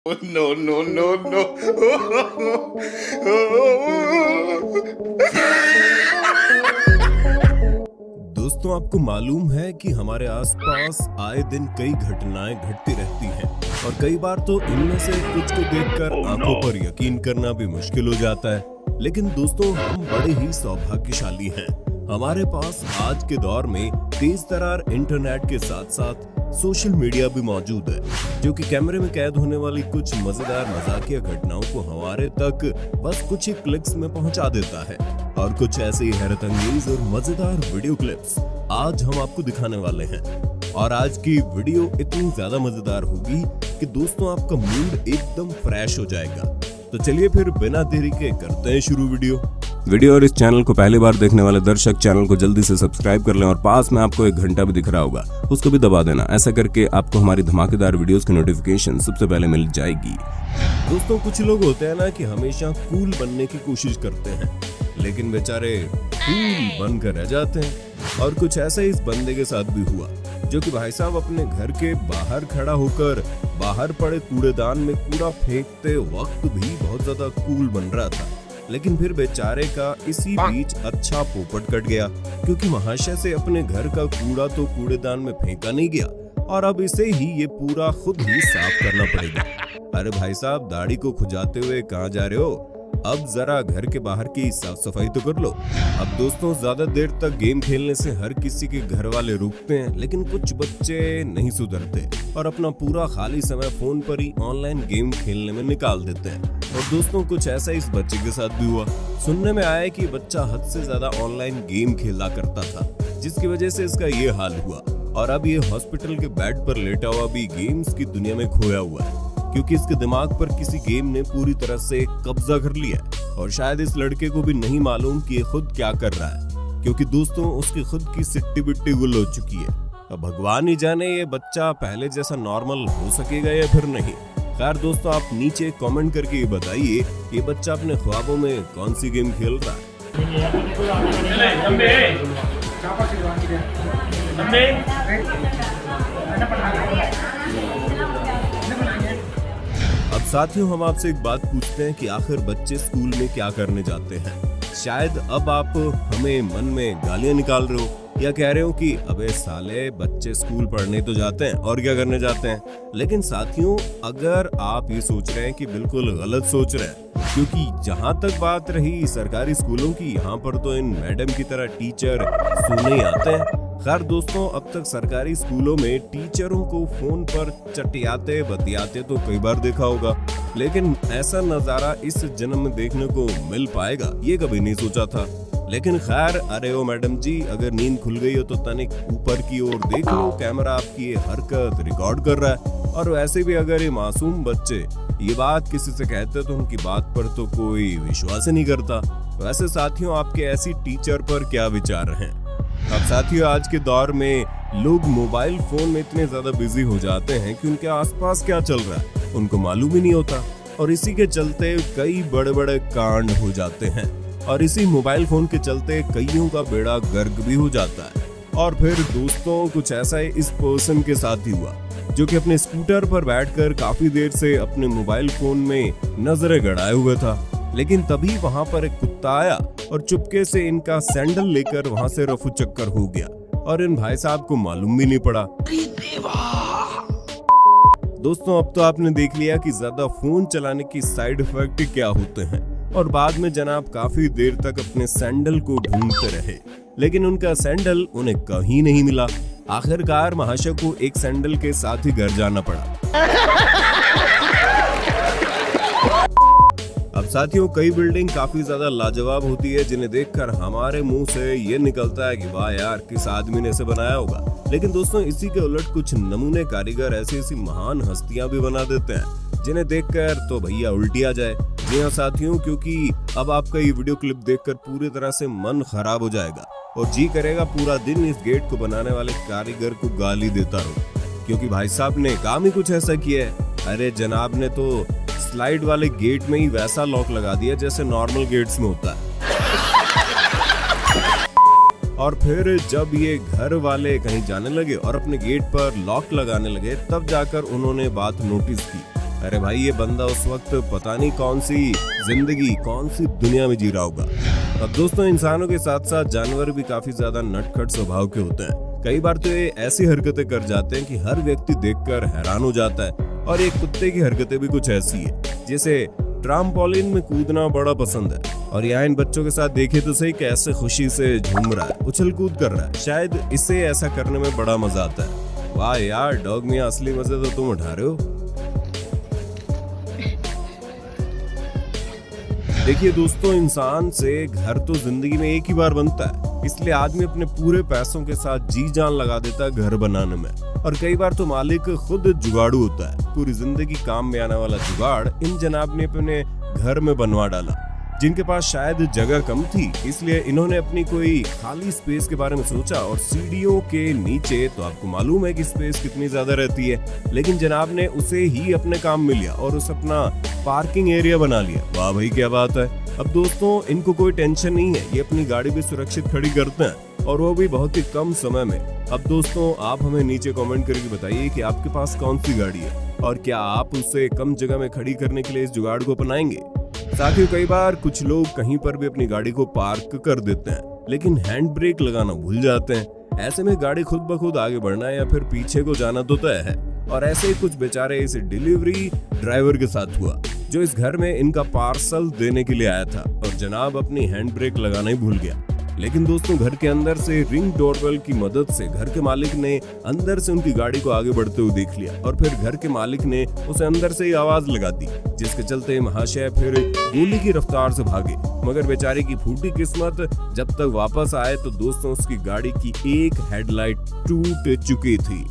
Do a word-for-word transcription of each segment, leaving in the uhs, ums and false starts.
No, no, no, no. दोस्तों, आपको मालूम है कि हमारे आसपास आए दिन कई घटनाएं घटती रहती हैं और कई बार तो इनमें से कुछ को देखकर oh, आंखों no. पर यकीन करना भी मुश्किल हो जाता है। लेकिन दोस्तों, हम बड़े ही सौभाग्यशाली हैं। हमारे पास आज के दौर में तेज तरार इंटरनेट के साथ साथ सोशल मीडिया भी मौजूद है, जो कि कैमरे में कैद होने वाली कुछ मजेदार मजाकिया घटनाओं को हमारे तक बस कुछ ही क्लिक्स में पहुंचा देता है। और कुछ ऐसे ही हैरत अंगेज और मजेदार वीडियो क्लिप्स आज हम आपको दिखाने वाले हैं। और आज की वीडियो इतनी ज्यादा मजेदार होगी कि दोस्तों आपका मूड एकदम फ्रेश हो जाएगा। तो चलिए फिर बिना देरी के करते हैं शुरू वीडियो वीडियो और इस चैनल को पहली बार देखने वाले दर्शक चैनल को जल्दी से सब्सक्राइब कर लें और पास में आपको एक घंटा भी दिख रहा होगा, उसको भी दबा देना। ऐसा करके आपको हमारी धमाकेदार वीडियोस की नोटिफिकेशन सबसे पहले मिल जाएगी। दोस्तों, कुछ लोग होते हैं ना कि हमेशा कूल बनने की कोशिश करते हैं, लेकिन बेचारे कूल बनकर रह जाते हैं। और कुछ ऐसा इस बंदे के साथ भी हुआ, जो कि भाई साहब अपने घर के बाहर खड़ा होकर बाहर पड़े कूड़ेदान में कूड़ा फेंकते वक्त भी बहुत ज्यादा कूल बन रहा था। लेकिन फिर बेचारे का इसी बीच अच्छा पोपट कट गया, क्योंकि महाशय से अपने घर का कूड़ा तो कूड़ेदान में फेंका नहीं गया और अब इसे ही ये पूरा खुद ही साफ करना पड़ेगा। अरे भाई साहब, दाढ़ी को खुजाते हुए कहाँ जा रहे हो? अब जरा घर के बाहर की साफ सफाई तो कर लो। अब दोस्तों, ज्यादा देर तक गेम खेलने से हर किसी के घर वाले रुकते हैं, लेकिन कुछ बच्चे नहीं सुधरते और अपना पूरा खाली समय फोन पर ही ऑनलाइन गेम खेलने में निकाल देते हैं। और दोस्तों, कुछ ऐसा इस बच्चे के साथ भी हुआ। सुनने में आया कि बच्चा हद से ज्यादा ऑनलाइन गेम खेला करता था, जिसकी वजह से इसका ये हाल हुआ और अब ये हॉस्पिटल के बेड पर लेटा हुआ भी गेम्स की दुनिया में खोया हुआ है, क्योंकि इसके दिमाग पर किसी गेम ने पूरी तरह से कब्जा कर लिया है। और शायद इस लड़के को भी नहीं मालूम कि ये खुद क्या कर रहा है, क्योंकि दोस्तों उसकी खुद की सिट्टी बिट्टी गुल हो चुकी है। अब भगवान ही जाने ये बच्चा पहले जैसा नॉर्मल हो सकेगा या फिर नहीं। खैर दोस्तों, आप नीचे कमेंट करके ये बताइए ये बच्चा अपने ख्वाबों में कौन सी गेम खेल रहा है। अब साथियों, हम आपसे एक बात पूछते हैं कि आखिर बच्चे स्कूल में क्या करने जाते हैं? शायद अब आप हमें मन में गालियां निकाल रहे हो या कह रहे हो कि अबे साले, बच्चे स्कूल पढ़ने तो जाते हैं और क्या करने जाते हैं। लेकिन साथियों, अगर आप ये सोच रहे हैं कि बिल्कुल गलत सोच रहे हैं, क्योंकि जहां तक बात रही सरकारी स्कूलों की, यहाँ पर तो इन मैडम की तरह टीचर सोने ही आते हैं। खैर दोस्तों, अब तक सरकारी स्कूलों में टीचरों को फोन पर चटियाते बतियाते तो कई बार देखा होगा, लेकिन ऐसा नजारा इस जन्म में देखने को मिल पाएगा ये कभी नहीं सोचा था। लेकिन खैर, अरे ओ मैडम जी, अगर नींद खुल गई हो तो तनिक ऊपर की ओर देख लो, कैमरा आपकी ये हरकत रिकॉर्ड कर रहा है। और वैसे भी अगर ये मासूम बच्चे ये बात किसी से कहते तो उनकी बात पर तो कोई विश्वास ही नहीं करता। वैसे साथियों, आपके ऐसी टीचर पर क्या विचार हैं? अब साथियों, आज के दौर में लोग मोबाइल फोन में इतने ज्यादा बिजी हो जाते हैं कि उनके आसपास क्या चल रहा है उनको मालूम ही नहीं होता, और इसी के चलते कई बड़े बड़े कांड हो जाते हैं। और इसी मोबाइल फोन के चलते कईयों का बेड़ा गर्क भी हो जाता है। और फिर दोस्तों, कुछ ऐसा ही इस पर्सन के साथ ही हुआ, जो कि अपने स्कूटर पर बैठकर काफी देर से अपने मोबाइल फोन में नजरें गड़ाए हुए था। लेकिन तभी वहां पर एक कुत्ता आया और चुपके से इनका सैंडल लेकर वहां से रफू चक्कर हो गया और इन भाई साहब को मालूम भी नहीं पड़ा। दोस्तों, अब तो आपने देख लिया कि ज्यादा फोन चलाने की साइड इफेक्ट क्या होते हैं। और बाद में जनाब काफी देर तक अपने सैंडल को ढूंढते रहे, लेकिन उनका सैंडल उन्हें कहीं नहीं मिला। आखिरकार महाशय को एक सैंडल के साथ ही घर जाना पड़ा। अब साथियों, कई बिल्डिंग काफी ज्यादा लाजवाब होती है, जिन्हें देखकर हमारे मुंह से ये निकलता है कि वाह यार, किस आदमी ने इसे बनाया होगा। लेकिन दोस्तों, इसी के उलट कुछ नमूने कारीगर ऐसी ऐसी महान हस्तियां भी बना देते हैं, जिन्हें देखकर तो भैया उल्टी आ जाए। जी हाँ साथियों, क्योंकि अब आपका ये वीडियो क्लिप देखकर पूरी तरह से मन खराब हो जाएगा और जी करेगा पूरा दिन इस गेट को बनाने वाले कारीगर को गाली देता रहूं, क्योंकि भाई साहब ने काम ही कुछ ऐसा किया है। अरे जनाब ने तो स्लाइड वाले गेट में ही वैसा लॉक लगा दिया जैसे नॉर्मल गेट्स में होता है। और फिर जब ये घर वाले कहीं जाने लगे और अपने गेट पर लॉक लगाने लगे, तब जाकर उन्होंने बात नोटिस की अरे भाई ये बंदा उस वक्त पता नहीं कौन सी जिंदगी कौन सी दुनिया में जी रहा होगा। अब दोस्तों इंसानों के साथ साथ जानवर भी काफी ज्यादा नटखट स्वभाव के होते हैं। कई बार तो ये ऐसी हरकतें कर जाते हैं कि हर व्यक्ति देखकर हैरान हो जाता है। और एक कुत्ते की हरकतें भी कुछ ऐसी है, जैसे ट्राम्पोलिन में कूदना बड़ा पसंद है। और यहाँ इन बच्चों के साथ देखे तो सही कैसे खुशी से झूम रहा है, उछल कूद कर रहा है। शायद इसे ऐसा करने में बड़ा मजा आता है। वाह यार डॉग मियां, असली मजे तो तुम उठा रहे हो। देखिए दोस्तों, इंसान से घर तो जिंदगी में एक ही बार बनता है, इसलिए आदमी अपने पूरे पैसों के साथ जी जान लगा देता है घर बनाने में। और कई बार तो मालिक खुद जुगाड़ू होता है। पूरी जिंदगी काम में आने वाला जुगाड़ इन जनाब ने अपने घर में बनवा डाला। जिनके पास शायद जगह कम थी, इसलिए इन्होंने अपनी कोई खाली स्पेस के बारे में सोचा। और सीढ़ियों के नीचे तो आपको मालूम है कि स्पेस कितनी ज्यादा रहती है, लेकिन जनाब ने उसे ही अपने काम में लिया और उस अपना पार्किंग एरिया बना लिया। वाह भाई क्या बात है। अब दोस्तों इनको कोई टेंशन नहीं है, ये अपनी गाड़ी भी सुरक्षित खड़ी करते हैं और वो भी बहुत ही कम समय में। अब दोस्तों आप हमें नीचे कमेंट करके बताइए कि आपके पास कौन सी गाड़ी है और क्या आप उसे कम जगह में खड़ी करने के लिए इस जुगाड़ को अपनाएंगे। साथ ही कई बार कुछ लोग कहीं पर भी अपनी गाड़ी को पार्क कर देते हैं, लेकिन हैंड ब्रेक लगाना भूल जाते हैं। ऐसे में गाड़ी खुद ब खुद आगे बढ़ना या फिर पीछे को जाना तो तय है। और ऐसे ही कुछ बेचारे इस डिलीवरी ड्राइवर के साथ हुआ, जो इस घर में इनका पार्सल देने के लिए आया था और जनाब अपनी हैंड ब्रेक लगाना ही भूल गया। लेकिन दोस्तों घर के अंदर से रिंग डोरबेल की मदद से घर के मालिक ने अंदर से उनकी गाड़ी को आगे बढ़ते हुए देख लिया और फिर घर के मालिक ने उसे अंदर से ही आवाज लगा दी, जिसके चलते महाशय फिर गोली की रफ्तार से भागे। मगर बेचारे की फूटी किस्मत, जब तक वापस आए तो दोस्तों उसकी गाड़ी की एक हेडलाइट टूट चुकी थी।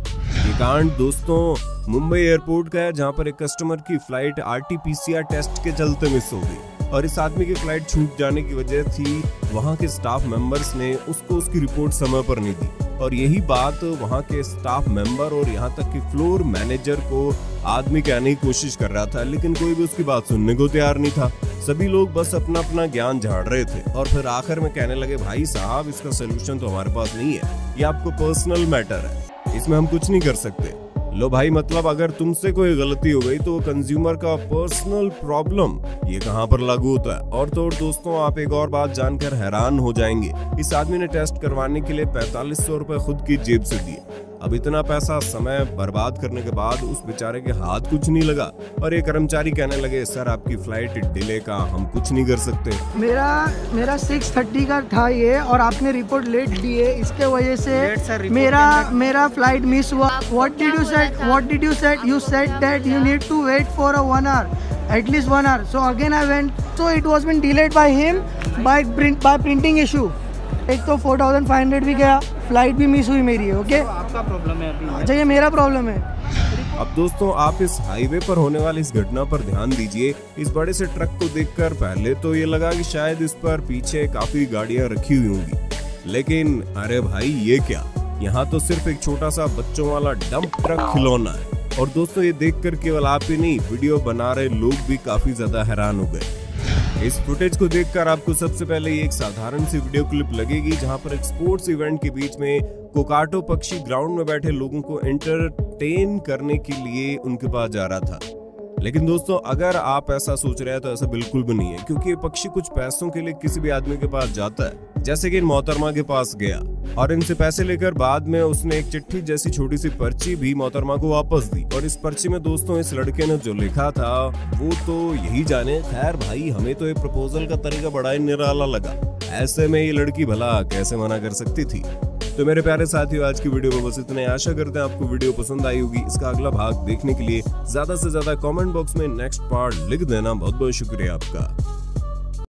ये कांड दोस्तों मुंबई एयरपोर्ट का है, जहां पर एक कस्टमर की flight R T P C R test के चलते मिस हो गई और इस आदमी की फ्लाइट छूट जाने की वजह थी वहां के स्टाफ मेंबर्स ने उसको उसकी रिपोर्ट समय पर नहीं दी। और यही बात वहां के स्टाफ मेंबर और यहां तक कि फ्लोर मैनेजर को आदमी कहने की कोशिश कर रहा था, लेकिन कोई भी उसकी बात सुनने को तैयार नहीं था। सभी लोग बस अपना अपना ज्ञान झाड़ रहे थे और फिर आखिर में कहने लगे, भाई साहब इसका सोल्यूशन तो हमारे पास नहीं है, ये आपको पर्सनल मैटर है, इसमें हम कुछ नहीं कर सकते। लो भाई, मतलब अगर तुमसे कोई गलती हो गई तो कंज्यूमर का पर्सनल प्रॉब्लम ये कहां पर लागू होता है। और तो और दोस्तों आप एक और बात जानकर हैरान हो जाएंगे, इस आदमी ने टेस्ट करवाने के लिए पैंतालीस सौ रुपए खुद की जेब से दिए। अब इतना पैसा समय बर्बाद करने के बाद उस बेचारे के हाथ कुछ नहीं लगा और एक कर्मचारी कहने लगे, सर आपकी फ्लाइट डिले का हम कुछ नहीं कर सकते। मेरा मेरा सिक्स थर्टी का था ये और आपने रिपोर्ट लेट दी है, इसके वजह से मेरा मेरा फ्लाइट मिस हुआ। What did you said what did you said you said that you need to wait for a one hour at least one hour so again I went so it was been delayed by him by print by printing issue. एक तो four thousand five hundred भी गया, flight भी miss हुई मेरी। Okay तो आपका problem है अभी। अच्छा ये मेरा प्रॉब्लम है। अब दोस्तों आप इस हाईवे पर होने वाली इस घटना पर ध्यान दीजिए। इस बड़े से ट्रक को देखकर पहले तो ये लगा कि शायद इस पर पीछे काफी गाड़ियां रखी हुई होंगी, लेकिन अरे भाई ये क्या, यहाँ तो सिर्फ एक छोटा सा बच्चों वाला डंप ट्रक खिलौना है। और दोस्तों ये देखकर केवल आप ही नहीं, वीडियो बना रहे लोग भी काफी ज्यादा हैरान हो गए। इस फुटेज को देखकर आपको सबसे पहले ये एक साधारण सी वीडियो क्लिप लगेगी, जहां पर एक स्पोर्ट्स इवेंट के बीच में कोकाटो पक्षी ग्राउंड में बैठे लोगों को एंटरटेन करने के लिए उनके पास जा रहा था। लेकिन दोस्तों अगर आप ऐसा सोच रहे हैं तो ऐसा बिल्कुल भी नहीं है, क्योंकि ये पक्षी कुछ पैसों के लिए किसी भी आदमी के पास जाता है, जैसे कि इन मोहतरमा के पास गया और इनसे पैसे लेकर बाद में उसने एक चिट्ठी जैसी छोटी सी पर्ची भी मोहतरमा को वापस दी। और इस पर्ची में दोस्तों इस लड़के ने जो लिखा था वो तो यही जाने। खैर भाई हमें तो ये प्रपोजल का तरीका बड़ा ही निराला लगा, ऐसे में ये लड़की भला कैसे मना कर सकती थी। तो मेरे प्यारे साथियों आज की वीडियो में बस इतने। आशा करते हैं आपको वीडियो पसंद आई होगी। इसका अगला भाग देखने के लिए ज्यादा से ज्यादा कमेंट बॉक्स में नेक्स्ट पार्ट लिख देना। बहुत बहुत शुक्रिया आपका।